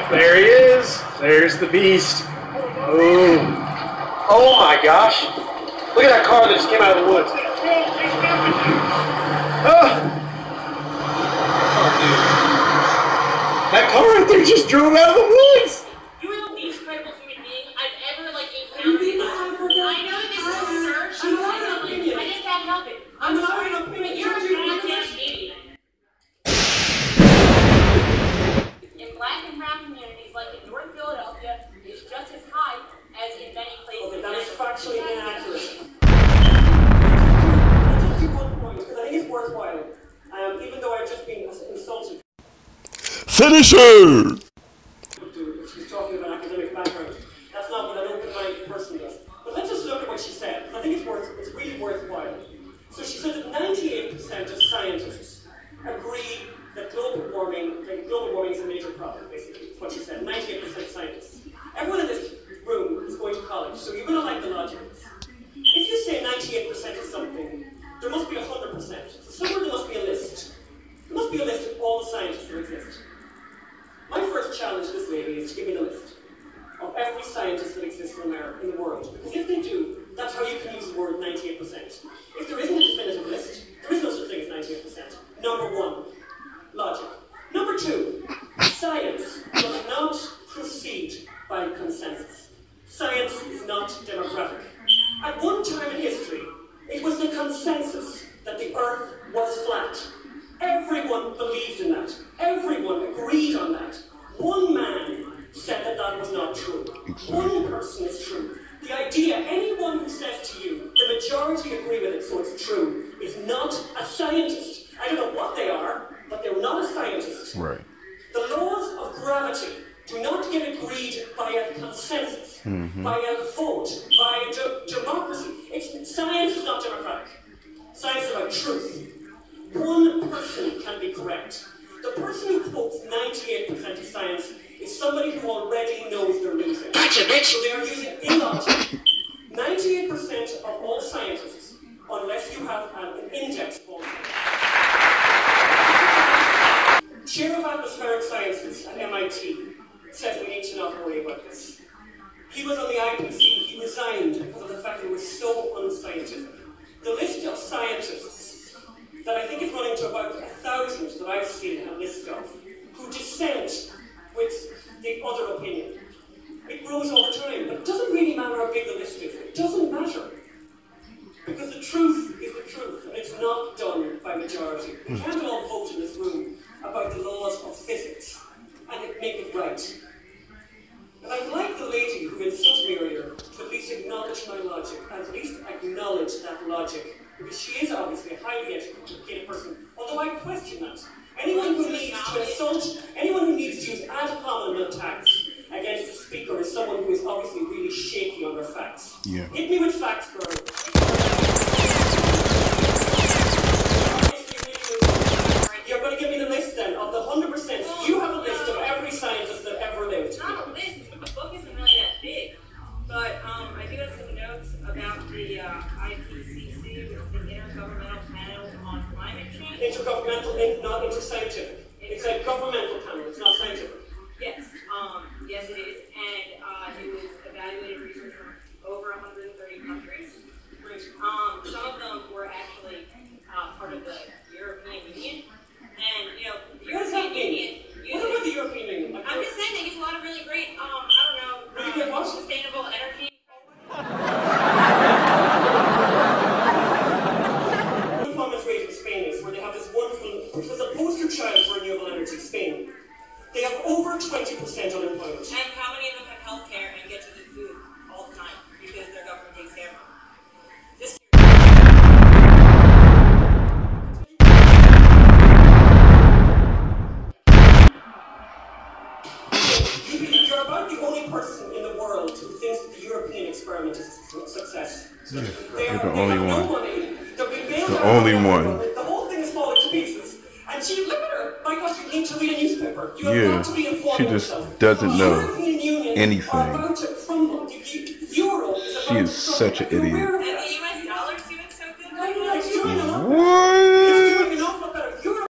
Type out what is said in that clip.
There he is. There's the beast. Oh. Oh my gosh. Look at that car that just came out of the woods. Oh, dude. That car right there just drove out of the woods. You are the least credible human being I've ever encountered. I know that this is absurd. I just can't help it. I'm sorry, but you're a goddamn idiot. In black and brown communities like in North Philadelphia, it's just as high as in many places. Okay, that is factually inaccurate. I'll just do 1 point, because I think it's worthwhile, even though I've just been insulted. Finisher! She's talking about academic background. That's not what an open-minded person does. But let's just look at what she said. I think it's really worthwhile. So she said that 98% of scientists agree that global warming is a major problem, basically. That's what she said. 98% of scientists. Everyone in this room is going to college, so you're going to like the logic of this. If you say 98% of something, there must be 100%. So somewhere there must be a list. There must be a list of all the scientists that exist. My first challenge to this lady is to give me the list of every scientist that exists in America, in the world. Because if they do, that's how you can use the word 98%. If there isn't a definitive list, there is no such thing as 98%. Number 1, logic. Number 2, science does not proceed by consensus. Science is not democratic. At one time in history, it was the consensus that the Earth was flat. Everyone believed in that. Everyone agreed on that. One man said that that was not true. One person is true. The idea, anyone who says to you, the majority agree with it, so it's true, is not a scientist. I don't know what they are, but they're not a scientist. Right. The laws of gravity do not get agreed by a consensus, by a vote, by democracy. Science is not democratic. Science is about truth. One person can be correct. The person who quotes 98% of science is somebody who already knows they're losing. So they are using illogic. 98% of all scientists, unless you have an index called Chair of Atmospheric Sciences at MIT said we need to not worry about this. He was on the IPC. He resigned because of the fact that it was so unscientific. The list of scientists that I think is running to about 1,000 that I've seen a list of, who dissent with the other opinion. It grows over time, but it doesn't really matter how big the list is. It doesn't matter. Because the truth is the truth, and it's not done by majority. We can't all vote in this room about the laws of physics and make it right. And I'd like the lady who insulted me earlier to at least acknowledge my logic, at least acknowledge that logic. Because she is obviously a highly educated person, although I question that. Anyone who needs to insult, anyone who needs to use ad hominem attacks against a speaker is someone who is obviously really shaky on their facts. Yeah. Hit me with facts, girl. You're going to give me the list then of the 100%. You have a list of every scientist that ever lived. It's not a list. The book isn't really that big. But I do have some notes about the IPCC, which is the Intergovernmental Panel on Climate Change. Intergovernmental, not interscientific. It's a governmental panel, it's not scientific. Yes, yes it is. And it was evaluated research from over 130 countries. Some of them were actually part of the European Union. And, you know, the European Union... What about the European Union? I'm just saying they use a lot of really great, sustainable energy. Unemployment rate in Spain is where they have this wonderful, which was a poster child for renewable energy, Spain. They have over 20% unemployment. And how many of them have health care and get to eat food all the time because their government takes care of them? You're about the only person in the world who thinks that the European experiment is a success. You're the only one. The only one. The whole thing is falling to pieces. And she, look at her. My gosh, you need to read a newspaper. You have got to be informed. She just doesn't know anything. She is such an idiot.